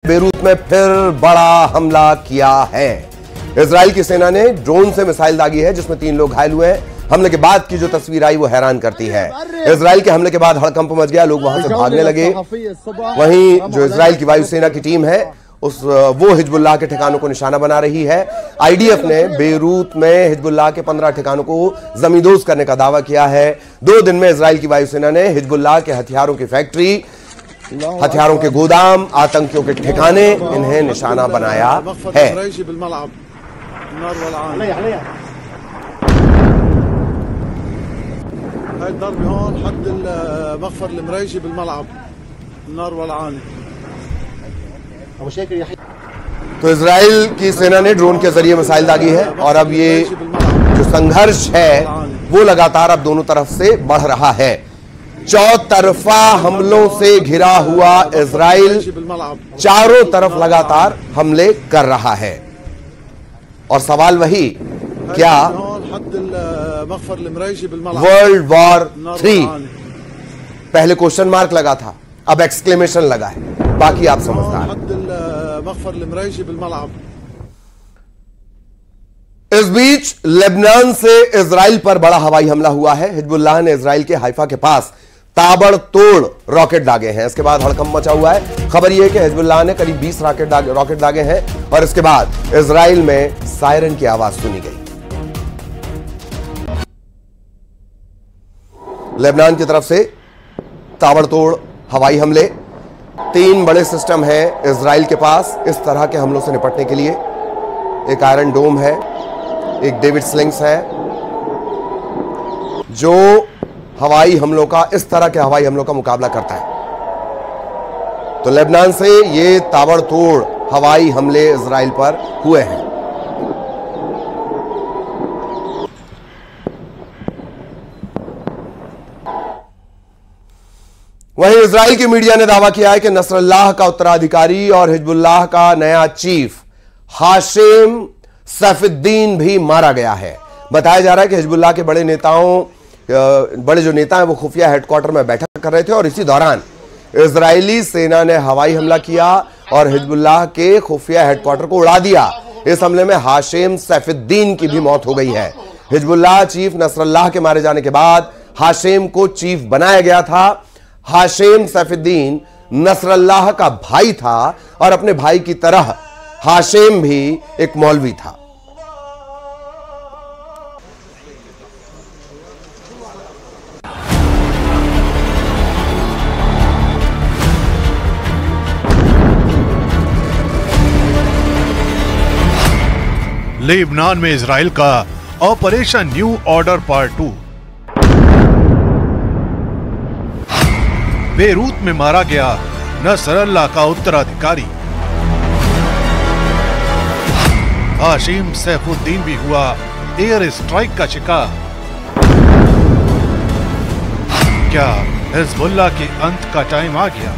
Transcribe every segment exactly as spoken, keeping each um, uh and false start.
Beirut में फिर बड़ा हमला किया है। इजराइल की सेना ने ड्रोन से मिसाइल दागी है जिसमें तीन लोग घायल हुए हैं। हमले के बाद की जो तस्वीर आई वो हैरान करती है। इजराइल के हमले के बाद हड़कंप मच गया, लोग वहां से भागने लगे। वहीं जो इजराइल की वायुसेना की टीम है उस वो हिजबुल्लाह के ठिकानों को निशाना बना रही है। आईडीएफ ने बेरूत में हिजबुल्लाह के पंद्रह ठिकानों को जमींदोज करने का दावा किया है। दो दिन में इजराइल की वायुसेना ने हिजबुल्लाह के हथियारों की फैक्ट्री, हथियारों के गोदाम, आतंकियों के ठिकाने इन्हें निशाना बनाया है। तो इजराइल की सेना ने ड्रोन के जरिए मिसाइल दागी है और अब ये जो संघर्ष है वो लगातार अब दोनों तरफ से बढ़ रहा है। चौतरफा हमलों से घिरा हुआ इजराइल चारों तरफ लगातार हमले कर रहा है। और सवाल वही, क्या वर्ल्ड वॉर थ्री? पहले क्वेश्चन मार्क लगा था, अब एक्सक्लेमेशन लगा है। बाकी आप समझदार। इस बीच लेबनान से इजराइल पर बड़ा हवाई हमला हुआ है। हिजबुल्लाह ने इजराइल के हाइफा के पास ताबड़तोड़ रॉकेट दागे हैं। इसके बाद हड़कंप मचा हुआ है। खबर यह है कि हिजबुल्लाह ने करीब बीस रॉकेट दागे रॉकेट दागे हैं और इसके बाद इजराइल में सायरन की आवाज सुनी गई। लेबनान की तरफ से ताबड़तोड़ हवाई हमले, तीन बड़े सिस्टम हैं इजराइल के पास इस तरह के हमलों से निपटने के लिए। एक आयरन डोम है, एक डेविड स्लिंग्स है जो हवाई हमलों का इस तरह के हवाई हमलों का मुकाबला करता है। तो लेबनान से ये ताबड़तोड़ हवाई हमले इजराइल पर हुए हैं। वहीं इजराइल की मीडिया ने दावा किया है कि नसरल्लाह का उत्तराधिकारी और हिजबुल्लाह का नया चीफ हाशिम सैफुद्दीन भी मारा गया है। बताया जा रहा है कि हिजबुल्लाह के बड़े नेताओं बड़े जो नेता हैं वो खुफिया हेडक्वार्टर में बैठक कर रहे थे और इसी दौरान इजरायली सेना ने हवाई हमला किया और हिजबुल्लाह के खुफिया हेडक्वार्टर को उड़ा दिया। इस हमले में हाशिम सैफुद्दीन की भी मौत हो गई है। हिजबुल्लाह चीफ नसरल्लाह के मारे जाने के बाद हाशिम को चीफ बनाया गया था। हाशिम सैफुद्दीन नसरल्लाह का भाई था और अपने भाई की तरह हाशिम भी एक मौलवी था। लेबनान में इजराइल का operation new order part two. Beirut में मारा गया नसरल्लाह का उत्तराधिकारी। हाशिम सैफुद्दीन भी हुआ एयर स्ट्राइक का शिकार। क्या हिजबुल्लाह के अंत का टाइम आ गया?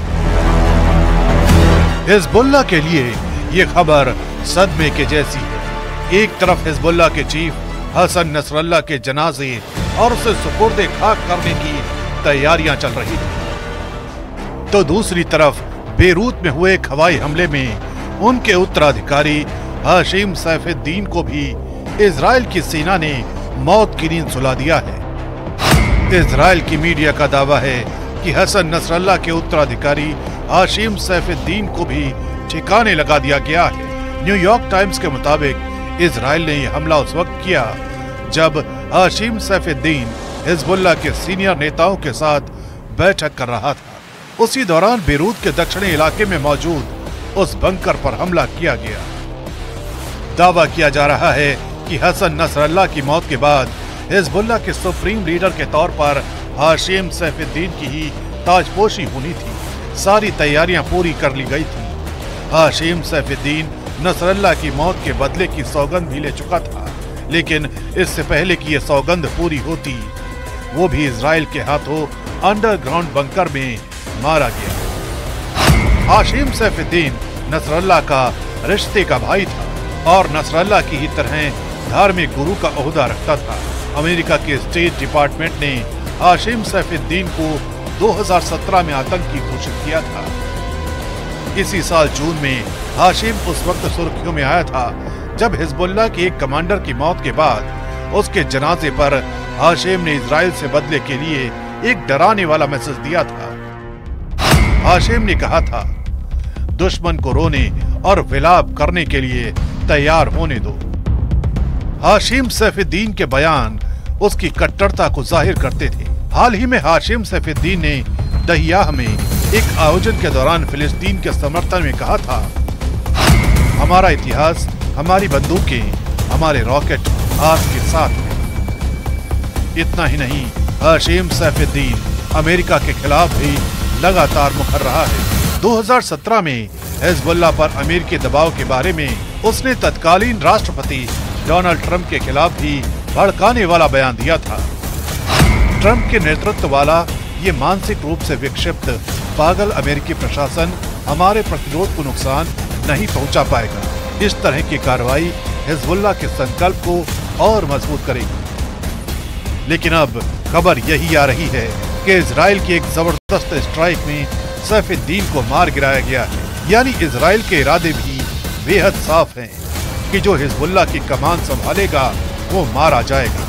हिजबुल्लाह के लिए ये खबर सदमे के जैसी है। एक तरफ हिजबुल्लाह के चीफ हसन नसरल्लाह के जनाजे और उसे सुपुर्दे खाक करने की तैयारियां चल रही थी, तो दूसरी तरफ बेरूत में हुए एक हवाई हमले में उनके उत्तराधिकारी हाशिम सैफुद्दीन को भी इजराइल की सेना ने मौत की नींद सुला दिया है। इजराइल की मीडिया का दावा है कि हसन नसरल्लाह के उत्तराधिकारी हाशिम सैफुद्दीन को भी ठिकाने लगा दिया गया है। न्यूयॉर्क टाइम्स के मुताबिक इजराइल ने यह हमला उस वक्त किया जब हाशिम सैफुद्दीन हिजबुल्लाह के सीनियर नेताओं के साथ बैठक कर रहा था। उसी दौरान बेरूत के दक्षिणी इलाके में मौजूद उस बंकर पर हमला किया गया। दावा किया जा रहा है कि हसन नसरल्लाह की मौत के बाद हिजबुल्लाह के सुप्रीम लीडर के तौर पर हाशिम सैफुद्दीन की ही ताजपोशी होनी थी। सारी तैयारियां पूरी कर ली गई थी। हाशिम सैफुद्दीन नसरल्लाह की मौत के बदले की सौगंध भी ले चुका था, लेकिन इससे पहले कि यह सौगंध पूरी होती वो भी इजराइल के हाथों अंडरग्राउंड बंकर में मारा गया। हाशिम सैफुद्दीन नसरल्लाह का रिश्ते का भाई था और नसरल्लाह की ही तरह धार्मिक गुरु का ओहदा रखता था। अमेरिका के स्टेट डिपार्टमेंट ने हाशिम सैफुद्दीन को दो हज़ार सत्रह में आतंकी घोषित किया था। इसी साल जून में हाशिम उस वक्त सुर्खियों में आया था जब हिजबुल्लाह के एक कमांडर की मौत के बाद उसके जनाजे पर हाशिम ने इजराइल से बदले के लिए एक डराने वाला मैसेज दिया था। हाशिम ने कहा था, दुश्मन को रोने और विलाप करने के लिए तैयार होने दो। हाशिम सैफुद्दीन के बयान उसकी कट्टरता को जाहिर करते थे। हाल ही में हाशिम सैफुद्दीन ने दहियाह में एक आयोजन के दौरान फिलिस्तीन के समर्थन में कहा था, हमारा इतिहास, हमारी बंदूकें, हमारे रॉकेट आपके साथ हैं। इतना ही नहीं, हाशिम सैफुद्दीन अमेरिका के खिलाफ भी लगातार मुखर रहा है। दो हज़ार सत्रह में हिजबुल्लाह पर अमेरिकी दबाव के बारे में उसने तत्कालीन राष्ट्रपति डोनाल्ड ट्रंप के खिलाफ भी भड़काने वाला बयान दिया था। ट्रंप के नेतृत्व वाला ये मानसिक रूप से विक्षिप्त पागल अमेरिकी प्रशासन हमारे प्रतिरोध को नुकसान नहीं पहुंचा पाएगा। इस तरह की कार्रवाई हिजबुल्लाह के संकल्प को और मजबूत करेगी। लेकिन अब खबर यही आ रही है कि इजराइल की एक जबरदस्त स्ट्राइक में सैफुद्दीन को मार गिराया गया है। यानी इजराइल के इरादे भी बेहद साफ हैं कि जो हिजबुल्लाह की कमान संभालेगा वो मारा जाएगा।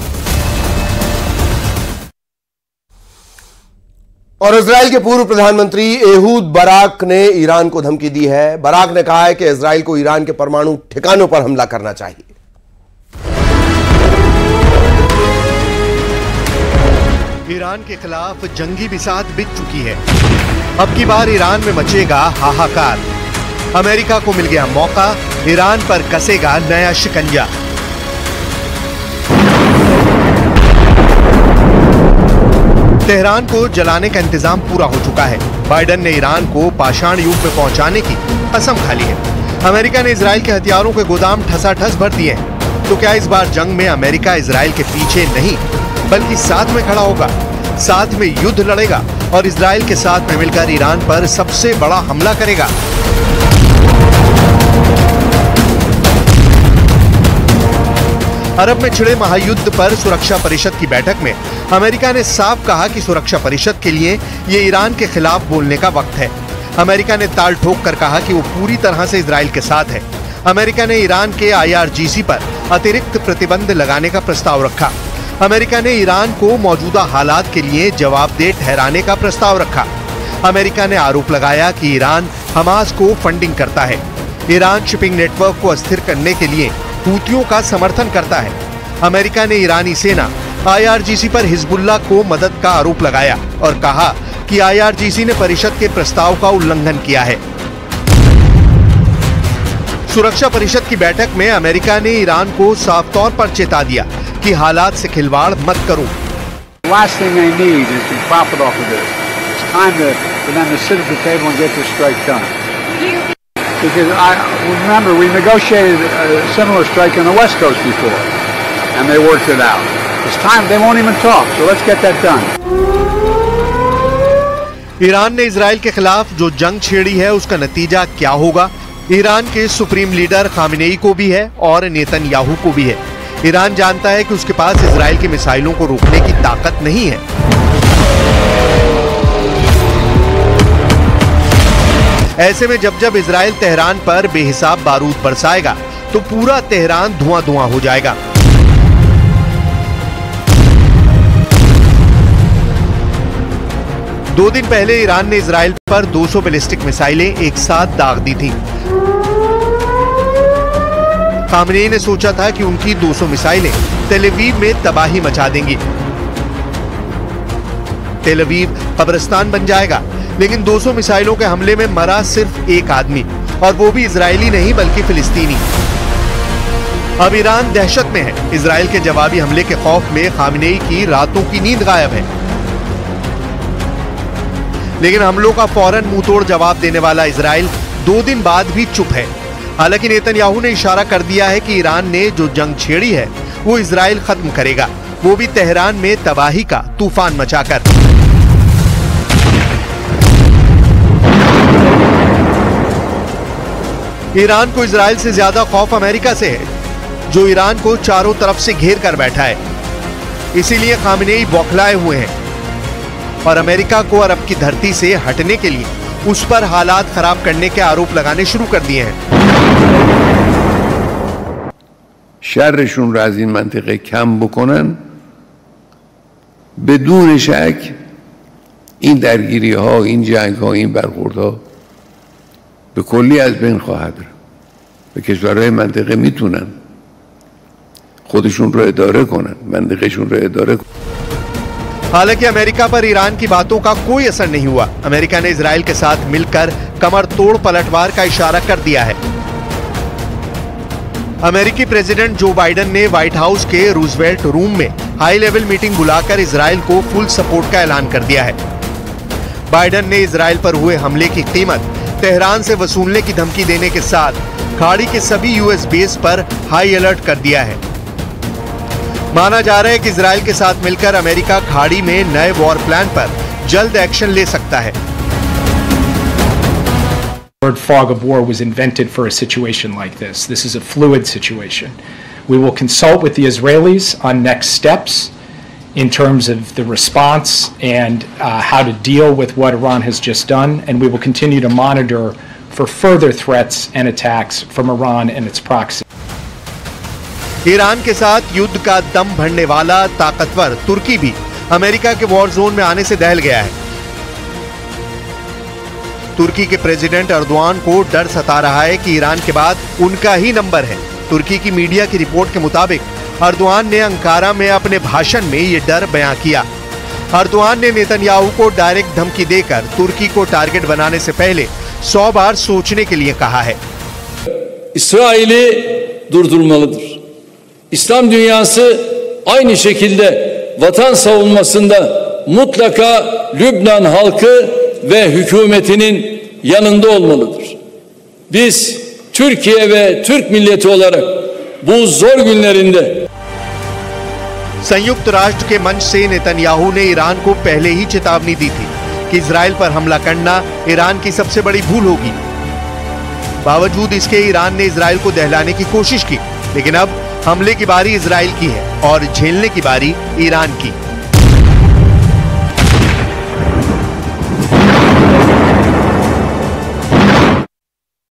और इजराइल के पूर्व प्रधानमंत्री एहूद बराक ने ईरान को धमकी दी है। बराक ने कहा है कि इजराइल को ईरान के परमाणु ठिकानों पर हमला करना चाहिए। ईरान के खिलाफ जंगी बिसात बिक चुकी है। अब की बार ईरान में मचेगा हाहाकार। अमेरिका को मिल गया मौका, ईरान पर कसेगा नया शिकंजा। तेहरान को जलाने का इंतजाम पूरा हो चुका है। बाइडेन ने ईरान को पाषाण युग में पहुंचाने की कसम खा ली है। अमेरिका ने इजराइल के हथियारों के गोदाम ठसाठस भर दिए हैं। तो क्या इस बार जंग में अमेरिका इजराइल के पीछे नहीं बल्कि साथ में खड़ा होगा, साथ में युद्ध लड़ेगा और इजराइल के साथ में मिलकर ईरान पर सबसे बड़ा हमला करेगा? अरब में छिड़े महायुद्ध पर सुरक्षा परिषद की बैठक में अमेरिका ने साफ कहा कि सुरक्षा परिषद के लिए ये ईरान के खिलाफ बोलने का वक्त है। अमेरिका ने ताल ठोक कर कहा कि वो पूरी तरह से इजराइल के साथ है। अमेरिका ने ईरान के आई आर जी सी पर अतिरिक्त प्रतिबंध लगाने का प्रस्ताव रखा। अमेरिका ने ईरान को मौजूदा हालात के लिए जवाबदेह ठहराने का प्रस्ताव रखा। अमेरिका ने आरोप लगाया कि ईरान हमास को फंडिंग करता है। ईरान शिपिंग नेटवर्क को अस्थिर करने के लिए हूतियों का समर्थन करता है। अमेरिका ने ईरानी सेना आई आर जी सी पर हिजबुल्लाह को मदद का आरोप लगाया और कहा कि आई आर जी सी ने परिषद के प्रस्ताव का उल्लंघन किया है। सुरक्षा परिषद की बैठक में अमेरिका ने ईरान को साफ तौर पर चेता दिया कि हालात से खिलवाड़ मत करो। Last thing they need is to profit off of this. It's time to, for them to sit at the table and get this strike done. Because I remember we negotiated a similar strike on the West Coast before, and they worked it out. It's time they won't even talk, so let's get that done. Iran ने Israel के खिलाफ जो जंग छेड़ी है उसका नतीजा क्या होगा? ईरान के सुप्रीम लीडर खामेनेई को भी है और नेतन्याहू को भी है। ईरान जानता है कि उसके पास इजराइल के मिसाइलों को रोकने की ताकत नहीं है। ऐसे में जब जब इजराइल तेहरान पर बेहिसाब बारूद बरसाएगा तो पूरा तेहरान धुआं धुआं हो जाएगा। दो दिन पहले ईरान ने इजराइल पर दो सौ बैलिस्टिक मिसाइलें एक साथ दाग दी थीं। खामेनेई ने सोचा था कि उनकी दो सौ मिसाइलें तेल अवीव में तबाही मचा देंगी। तेल अवीव कब्रिस्तान बन जाएगा, लेकिन दो सौ मिसाइलों के हमले में मरा सिर्फ एक आदमी, और वो भी इजरायली नहीं बल्कि फिलिस्तीनी। अब ईरान दहशत में है। इजराइल के जवाबी हमले के खौफ में खामेनेई की रातों की नींद गायब है। लेकिन हमलों का फौरन मुंहतोड़ जवाब देने वाला इजराइल दो दिन बाद भी चुप है। हालांकि नेतन्याहू ने इशारा कर दिया है कि ईरान ने जो जंग छेड़ी है वो इजराइल खत्म करेगा, वो भी तेहरान में तबाही का तूफान मचाकर। ईरान को इजराइल से ज्यादा खौफ अमेरिका से है, जो ईरान को चारों तरफ से घेर कर बैठा है। इसीलिए खामेनेई बौखलाए हुए हैं और अमेरिका को अरब की धरती से हटने के लिए उस पर हालात खराब करने के आरोप लगाने शुरू कर दिए हैं। شرشون را از این منطقه کم بکنن بدون شک این درگیری ها، این جنگ ها، این برخورد ها به کلی از بین خواهد رفت و کشورهای منطقه میتونن خودشون رو اداره کنن، منطقهشون رو اداره کنن. हालांकि अमेरिका पर ईरान की बातों का कोई असर नहीं हुआ। अमेरिका ने इजराइल के साथ मिलकर कमर तोड़ पलटवार का इशारा कर दिया है। अमेरिकी प्रेसिडेंट जो बाइडेन ने व्हाइट हाउस के रूजवेल्ट रूम में हाई लेवल मीटिंग बुलाकर इजराइल को फुल सपोर्ट का ऐलान कर दिया है। बाइडेन ने इजराइल पर हुए हमले की कीमत तेहरान से वसूलने की धमकी देने के साथ खाड़ी के सभी यूएस बेस पर हाई अलर्ट कर दिया है। माना जा रहा है कि इजराइल के साथ मिलकर अमेरिका खाड़ी में नए वॉर प्लान पर जल्द एक्शन ले सकता है। The word fog of war was invented for a situation like this. This is a fluid situation. We will consult with the Israelis on next steps in terms of the response and uh, how to deal with what Iran has just done, and we will continue to monitor for further threats and attacks from Iran and its proxies. Iran के साथ युद्ध का दम भरने वाला ताकतवर तुर्की भी America के वॉर जोन में आने से दहल गया है। तुर्की के प्रेसिडेंट अर्दोआन को डर सता रहा है कि ईरान के बाद उनका ही नंबर है। तुर्की की मीडिया की रिपोर्ट के मुताबिक अर्दोआन ने अंकारा में अपने भाषण में ये डर बयां किया। अर्दोआन ने नेतन्याहू को डायरेक्ट धमकी देकर तुर्की को टारगेट बनाने से पहले सौ बार सोचने के लिए कहा है। İsrail'i durdurmalıdır. İslam dünyası aynı şekilde vatan savunmasında mutlaka Lübnan halkı ve hükümetinin yanında olmalıdır. Biz Türkiye ve Türk milleti olarak bu zor günlerinde संयुक्त राष्ट्र के मंच से नेतन्याहू ने ईरान को पहले ही चेतावनी दी थी कि इजराइल पर हमला करना ईरान की सबसे बड़ी भूल होगी। बावजूद इसके ईरान ने इजराइल को दहलाने की कोशिश की, लेकिन अब हमले की बारी इजराइल की है और झेलने की बारी ईरान की।